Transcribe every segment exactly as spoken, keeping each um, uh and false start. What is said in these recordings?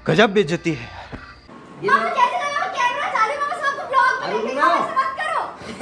गजब बेइज्जती है। मामा कैसे लगाओ कैमरा चालू, मामा सबको ब्लॉग बनाओ, मत करो।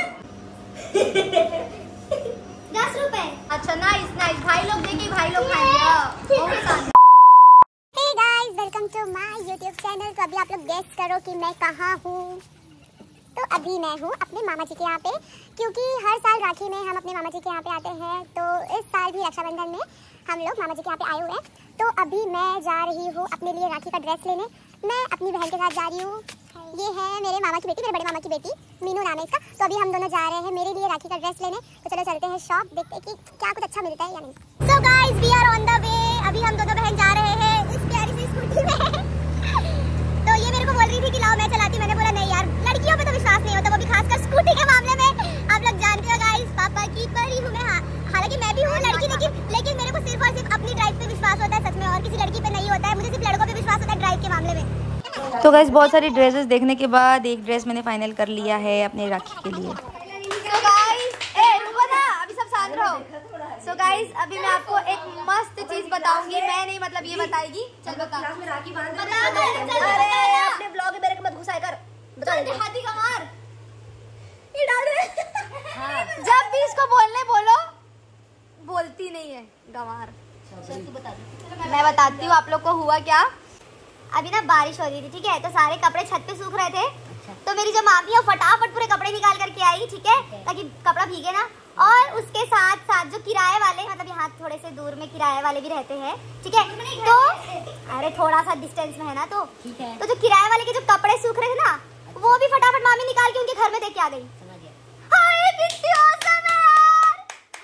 दस रुपए। अच्छा नाइस नाइस, भाई लोग देंगे, भाई लोग खाएंगे। Okay guys, hey guys welcome to my YouTube channel. तो अभी आप लोग गेस करो कि मैं कहाँ हूँ। तो अभी मैं हूँ अपने मामा जी के यहाँ पे, क्योंकि हर साल राखी में हम अपने मामा जी के यहाँ पे आते हैं। तो इस साल भी रक्षाबंधन में हम लोग मामा जी के यहाँ पे आए हुए हैं। तो अभी मैं जा रही हूँ अपने लिए राखी का ड्रेस लेने। मैं अपनी बहन के साथ जा रही हूँ। ये है मेरे मामा की बेटी, मेरे बड़े मामा की बेटी, मीनू नाम है इसका। तो अभी हम दोनों जा रहे हैं मेरे लिए राखी का ड्रेस लेने। तो चलो चलते हैं शॉप, देखते हैं कि क्या कुछ अच्छा मिलता है या नहीं। So guys we are on the way. अभी हम दोनों बहन जा रहे हैं इस प्यारी सी स्कूटी में। तो ये मेरे को बोल रही थी कि लाओ मैं चलाती, मैंने बोला नहीं यार, लड़कियों पे तो विश्वास नहीं होता, वो भी खासकर स्कूटी के मामले में। आप लोग जानते हो गाइस, पापा की परी हूँ मैं। हालांकि मैं भी हूँ लड़की, लेकिन लेकिन मेरे को सिर्फ और सिर्फ अपनी ड्राइव पे विश्वास होता है सच में, और किसी लड़की पे नहीं होता है। मुझे सिर्फ लड़कों पे विश्वास होता है ड्राइव के मामले में। तो गाइस बहुत सारी ड्रेसेस देखने के बाद एक ड्रेस मैंने फाइनल कर लिया है अपने राखी के लिए। So guys, ए रुको ना, अभी सब शांत रहो। So guys, अभी मैं आपको एक मस्त चीज बताऊंगी। मैं नहीं, मतलब ये बताएगी। चल बता। राखी बांध बता। अरे अपने ब्लॉग में मेरे को मत घुसाए कर। बता दे हाथी का मार। ये डाल दे। जब भी इसको बोलने बोलो, बोलती नहीं है गंवार। चल तू बता दे। मैं बताती हूँ आप लोग को हुआ क्या। अभी ना बारिश हो रही थी, ठीक है, तो सारे कपड़े छत पे सूख रहे थे। तो मेरी जो मामी है फटाफट पूरे कपड़े निकाल करके आई, ठीक है, ताकि कपड़ा भीगे ना। और उसके साथ साथ जो किराए वाले, मतलब यहाँ थोड़े से दूर में किराए वाले भी रहते हैं, ठीक है, तो अरे थोड़ा सा डिस्टेंस में है ना, तो ठीक है। तो जो किराए वाले के जो कपड़े सूख रहे थे ना, वो भी फटाफट मामी निकाल के उनके घर में दे के आ गई। हाय कितनी औसम है यार।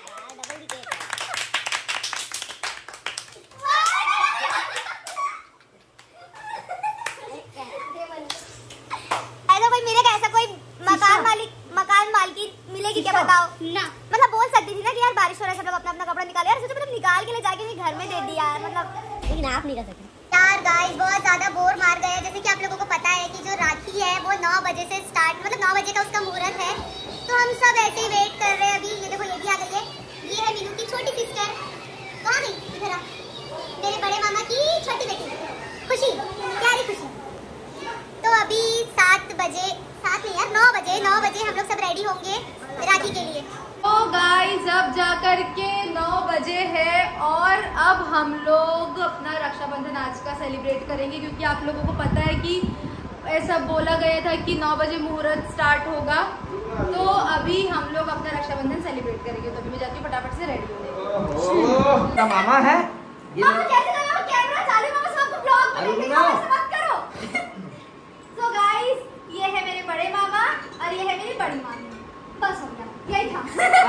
ऐसा कोई मिलेगा, ऐसा कोई मकान मालिक मकान मालकी मिलेगी क्या बताओ ना। मतलब बोल सकती थी ना कि यार बारिश हो रहा है, सब लोग अपना अपना कपड़ा निकाले। यार सोचो, मतलब निकाल के ले जाके भी घर में दे दिया यार, मतलब। लेकिन आप नहीं कर सकते यार। गाइस बहुत ज्यादा बोर मार गए। जैसे कि आप लोगों को पता है कि जो राखी है वो नौ बजे से स्टार्ट, मतलब नौ बजे का उसका मुहूर्त है। तो हम सब ऐसे ही वेट कर रहे हैं। अभी ये देखो, ये भी आ गई है। ये है मीनू की छोटी सिस्टर। कहाँ गई? इधर आ। मेरे बड़े मामा की छोटी बेटी खुशी, प्यारी खुशी। तो अभी सात बजे, सात नहीं यार, नौ बजे नौ बजे हम लोग सब रेडी होंगे राखी के लिए। तो गाइस अब जाकर के नौ बजे है और अब हम लोग अपना रक्षाबंधन आज का सेलिब्रेट करेंगे, क्योंकि आप लोगों को पता है कि ऐसा बोला गया था कि नौ बजे मुहूर्त स्टार्ट होगा। तो अभी हम लोग अपना रक्षाबंधन सेलिब्रेट करेंगे। तो अभी मैं जाती हूँ फटाफट से रेडी होने। मामा है मामा कैसे लगाओ कैमरा चालू, मामा सबको ब्लॉग बनाओ, मत करो। So guys, ये है मेरे बड़े मामा और ये है मेरी बड़ी मामी। बस हो गया, यही था।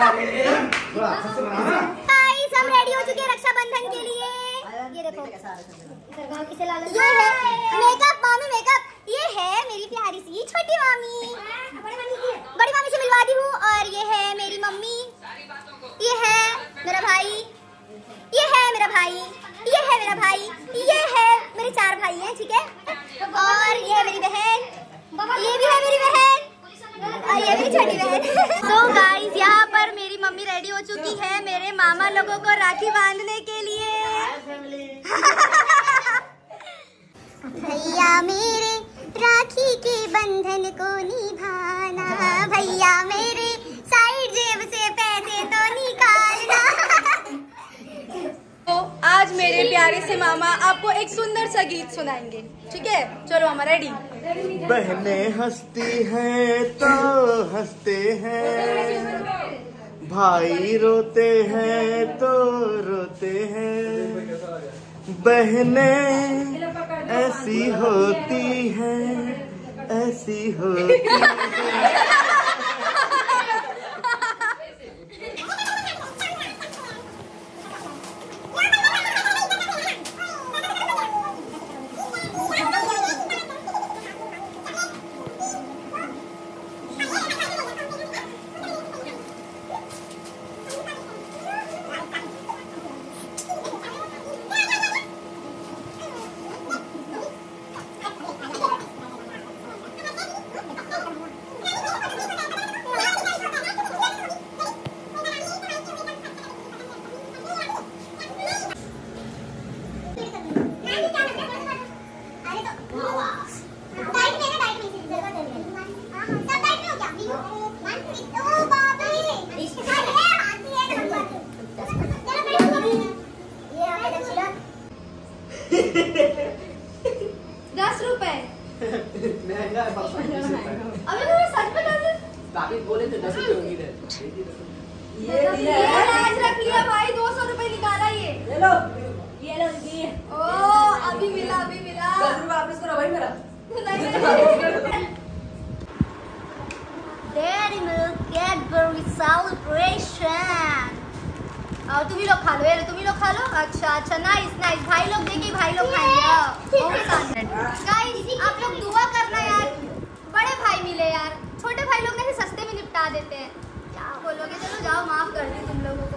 Guys, हम रेडी हो चुके हैं रक्षाबंधन के लिए। ये देखो, किसे ला ये है मेकअप, मामी मेकअप। ये है मेरी प्यारी सी छोटी मामी, बड़ी मामी से मिलवा दी हूँ। और ये है मेरी मम्मी, ये है मेरा भाई, ये है मेरा भाई, ये है मेरा भाई, ये है मेरे चार भाई हैं, ठीक है। और ये है मेरी बहन, ये भी है मेरी बहन, और ये मेरी छोटी बहन। तो गाइस यहाँ पर मेरी मम्मी रेडी हो चुकी है मेरे मामा लोगों को राखी बांधने के लिए। भैया मेरे राखी के बंधन को निभाना, भैया मेरे साइड जेब से पैसे तो निकालना। तो आज मेरे प्यारे से मामा आपको एक सुंदर सा गीत सुनाएंगे, ठीक है। चलो मामा रेडी। बहनें हंसती हैं तो हंसते हैं, भाई रोते हैं तो रोते हैं। बहनें ऐसी होती हैं, ऐसी होती हैं। दस रुपए महंगा है पापा। अबे तो सच में दस बाकी बोले तो दस रुपए होंगी। ये आज रख लिया भाई, दो सौ रुपए निकाला ये। ले लो ये लो ये। ओ अभी मिला अभी मिला। दस रुपए वापस करो भाई मेरा। Dairy Milk Cadbury Celebration। और तुम ही लोग खा लो, ये तुम ही लोग खा लो। अच्छा अच्छा नाइस नाइस, भाई लोग देंगे भाई लोग खाएंगे। गाइस आप लोग दुआ करना यार, बड़े भाई मिले यार, छोटे भाई लोग नहीं सस्ते में निपटा देते हैं। क्या बोलोगे, चलो जाओ माफ कर दी तुम लोगों को।